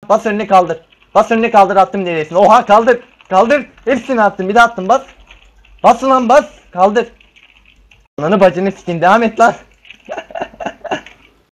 Bas önüne kaldır. Bas önüne kaldır, attım deresine. Oha kaldır. Kaldır. Hepsini attım. Bir de attım bas. Bas lan bas. Kaldır. Ananı bacını sikin. Devam et lan.